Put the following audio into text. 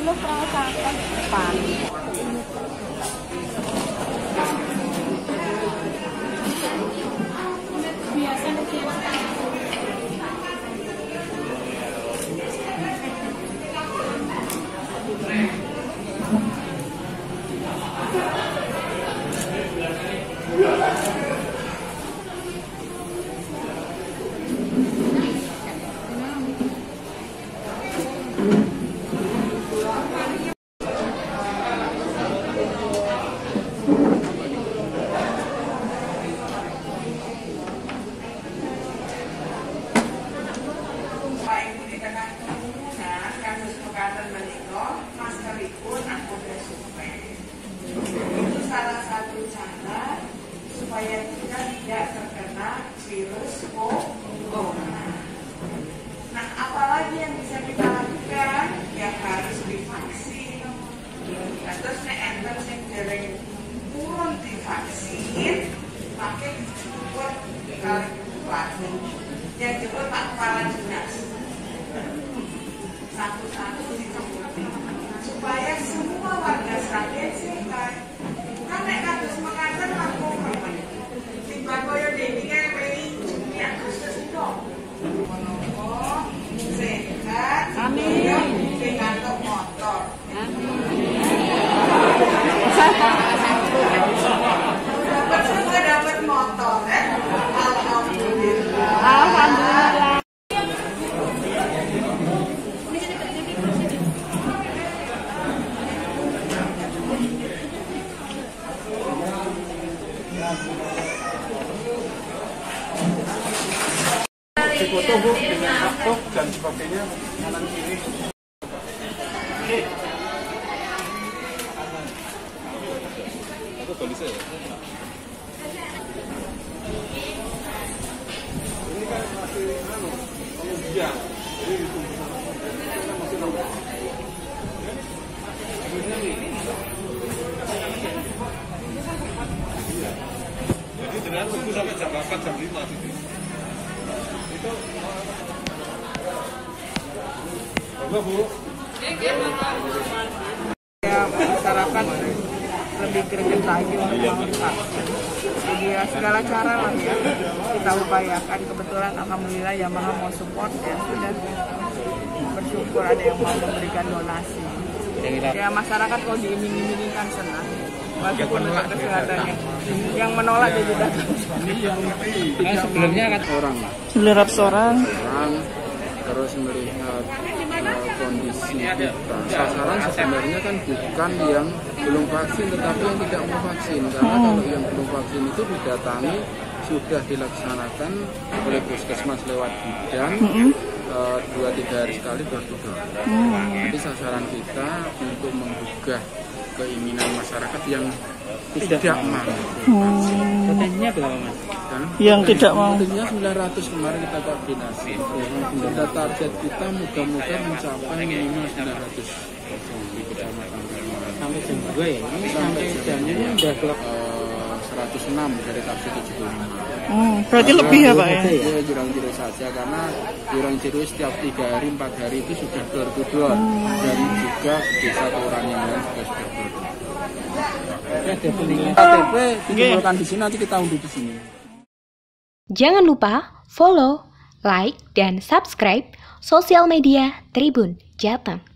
kilo perasaan depan. Salah satu cara supaya kita tidak terkena virus corona. Nah, apalagi yang bisa kita lakukan? Ya harus divaksin. Nah, terus enter yang dereng turun divaksin, pakai dijemput kali vaksin. Yang jemput Pak Kepala Dinas. Satu-satu dijemput supaya semua warga Sragen sehat. Nek kados mekaten langkung timbang kaya dene kae Juni Agustus itu. Menawa sehat, amin. Ngantuk motor. Dapat motor, alhamdulillah. Alhamdulillah. Foto Bu dengan laptop dan sebagainya kanan kiri. Aku bisa ya. Ini kan masih pengujian. Jadi itu masih lama. Jadi dengan tunggu sampai jam 8 jam 5 gitu. Bu. Ya, masyarakat lebih greget lagi untuk divaksin. Jadi ya segala cara lah ya kita upayakan. Kebetulan alhamdulillah Yamaha mau support ya, sudah bersyukur ada yang mau memberikan donasi. Ya masyarakat kalau diiming-imingin kan senang. Walaupun untuk kesehatannya. Yang menolak jadi datang. Sebelumnya kan 900 orang. Terus melihat kondisi kita. Sasaran sebenarnya kan bukan yang belum vaksin, tetapi yang tidak mau vaksin. Karena kalau yang belum vaksin itu didatangi sudah dilaksanakan oleh puskesmas lewat bidan 2-3 hari sekali door-to-door. Jadi sasaran kita untuk menggugah keinginan masyarakat yang tidak mau. Totalnya berapa Mas? Yang tidak mau. Tentunya 900 kemarin kita koordinasi. Sudah target kita moga-moga mencapai minimal 900 di kecamatan. Sampai jam 2 ya? Ini sampai jamnya ini udah klub 106 dari target 75. Berarti lebih ya Pak ya? Ya jurang-juru saja karena jurang-juru setiap 3 hari 4 hari itu sudah door to door. Dan juga desa kelurahan yang lain juga sudah door to door. KTP dikumpulkan di sini, nanti kita unduh di sini. Jangan lupa follow, like, dan subscribe sosial media Tribun Jateng.